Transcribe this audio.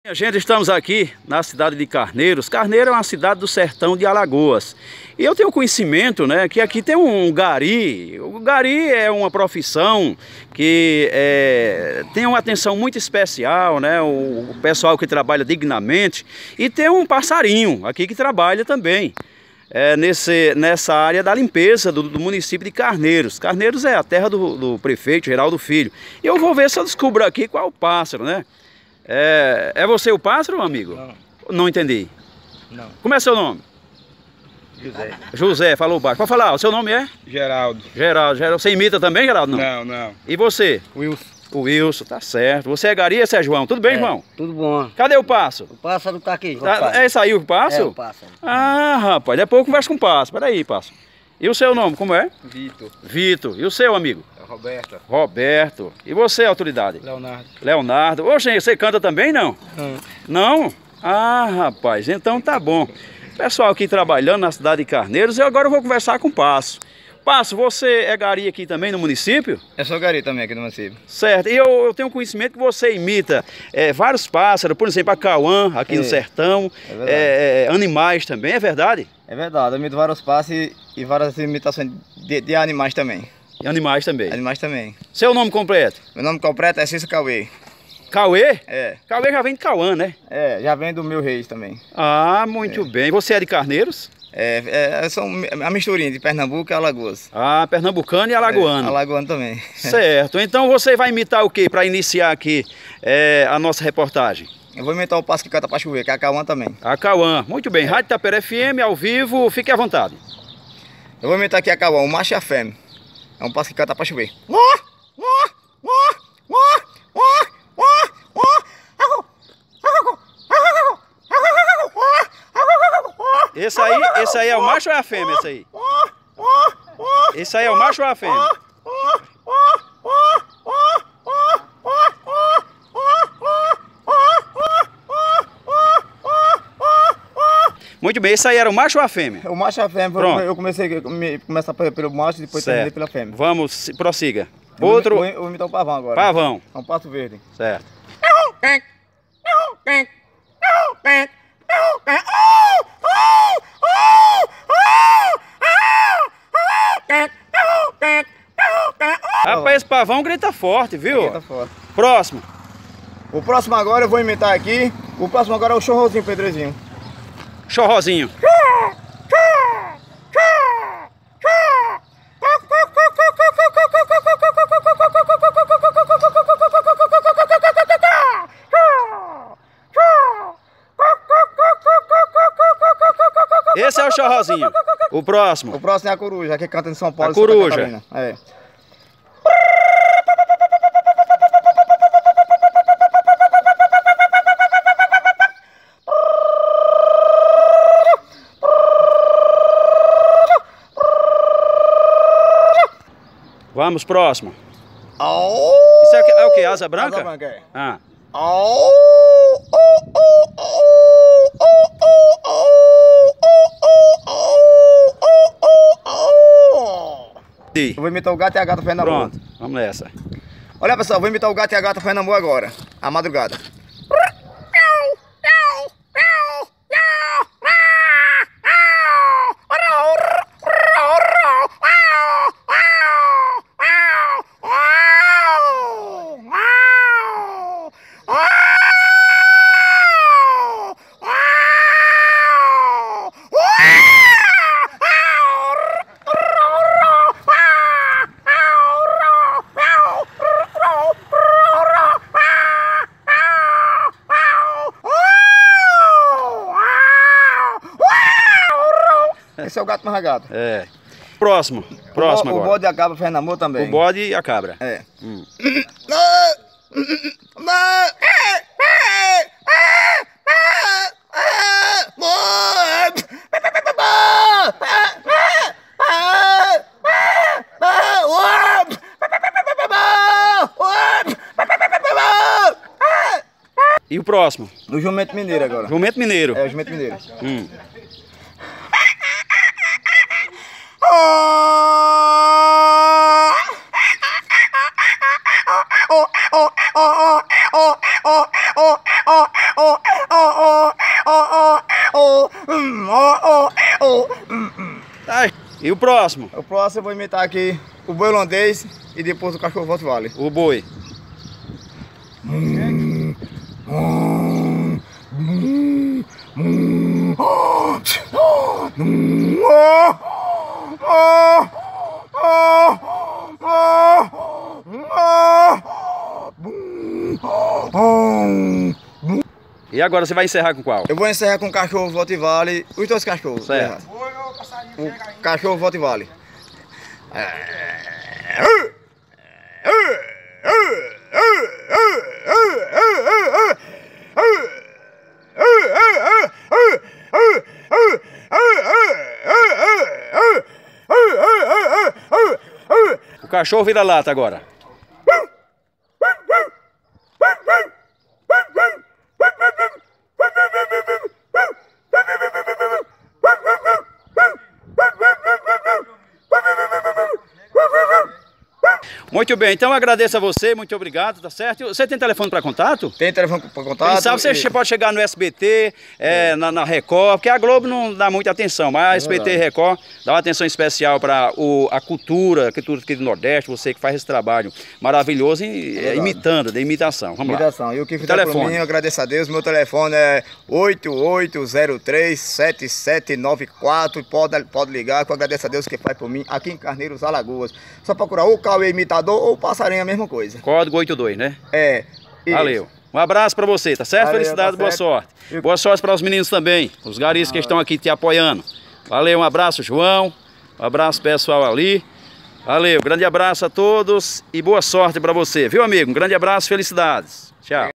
Gente, estamos aqui na cidade de Carneiros. Carneiro é uma cidade do sertão de Alagoas. E eu tenho conhecimento, né, que aqui tem um gari. O gari é uma profissão que tem uma atenção muito especial, né, o pessoal que trabalha dignamente. E tem um passarinho aqui que trabalha também nessa área da limpeza do município de Carneiros. Carneiros é a terra do prefeito Geraldo Filho. E eu vou ver se eu descubro aqui qual é o pássaro, né? É você o pássaro, amigo? Não. Não entendi. Não. Como é seu nome? José. José, falou baixo. Pode falar, o seu nome é? Geraldo. Geraldo. Você imita também, Geraldo? Não. E você? Wilson. O Wilson, tá certo. Você é Gari, esse é João. Tudo bem, João? Tudo bom. Cadê o pássaro? O pássaro tá aqui. Esse aí o pássaro? É o pássaro. Ah, rapaz, depois eu converso com o pássaro. Peraí, pássaro. E o seu nome, como é? Vitor. Vitor. E o seu, amigo? Roberta. Roberto. E você, autoridade? Leonardo. Leonardo. Ô, gente, você canta também, não? Não? Ah, rapaz, então tá bom. Pessoal aqui trabalhando na cidade de Carneiros, e agora eu vou conversar com o Passo. Passo, você é gari aqui também no município? Eu sou gari também aqui no município. Certo, e eu tenho conhecimento que você imita vários pássaros, por exemplo, a cauã aqui no sertão, animais também, é verdade? É verdade, eu imito vários passos e várias imitações de animais também. E animais também? Animais também. Seu nome completo? Meu nome completo é Cícero Cauê. Cauê? É. Cauê já vem de Cauã, né? É, já vem do meu Reis também. Ah, muito bem. Você é de Carneiros? São a misturinha de Pernambuco e Alagoas. Ah, pernambucano e alagoano. Alagoano também. Certo. Então você vai imitar o que para iniciar aqui a nossa reportagem? Eu vou imitar o passo que canta pra chover, que é a Cauã também. A Cauã. Muito bem. Rádio Tapera FM, ao vivo. Fique à vontade. Eu vou imitar aqui a Cauã, o macho e a fêmea. É um passo que canta pra chover. Esse aí é o macho ou é a fêmea, esse aí? Esse aí é o macho ou é a fêmea? Muito bem, esse aí era o macho ou a fêmea? O macho e a fêmea. Pronto. Eu comecei pelo macho e depois terminei pela fêmea. Vamos, prossiga. Outro. Vou imitar o pavão agora. Pavão. É um passo verde. Certo. Rapaz, esse pavão grita forte, viu? Grita forte. Próximo. O próximo agora eu vou imitar aqui. O próximo agora é o chorrozinho Pedrezinho. Chorrozinho. Esse é o chorrozinho. O próximo. O próximo é a coruja, que canta em São Paulo. A coruja. Santa Catarina. Vamos, próximo. Oh! Isso é o que? Asa branca? Asa branca, é. Ah. Oh! Eu vou imitar o gato e a gata Fernambu. Pronto, vamos nessa. Olha pessoal, vou imitar o gato e a gata Fernambu agora. A madrugada. Esse é o gato mais gato. É. Próximo agora. O bode e a cabra Fernambu também. O bode e a cabra. É. E o próximo? O jumento mineiro agora. Jumento mineiro. É, o jumento mineiro. Tá. E o próximo? O próximo eu vou imitar aqui o boi holandês e depois o cachorro Voto Vale. O boi. E agora você vai encerrar com qual? Eu vou encerrar com o cachorro Voto Vale, os dois cachorros. Certo. O cachorro Voto Vale. O cachorro vira lata agora. Muito bem, então eu agradeço a você, muito obrigado, tá certo? Você tem telefone para contato? Tem telefone para contato? Quem sabe você pode chegar no SBT, na Record, porque a Globo não dá muita atenção, mas a SBT e Record dá uma atenção especial para a cultura aqui do Nordeste, você que faz esse trabalho maravilhoso, imitando, de imitação. Vamos lá. E o que fizer por mim, eu agradeço a Deus, meu telefone é 8803-7794, pode ligar, que eu agradeço a Deus que faz por mim, aqui em Carneiros, Alagoas. Só procurar o Cauê Imitador ou o Passarinho, a mesma coisa. Código 82, né? É. Isso. Valeu. Um abraço pra você, tá certo? Valeu, Felicidades, tá boa certo. sorte. Boa sorte para os meninos também, os garis que estão aqui te apoiando. Valeu, um abraço, João. Um abraço, pessoal ali. Valeu, grande abraço a todos e boa sorte pra você, viu, amigo? Um grande abraço, felicidades. Tchau.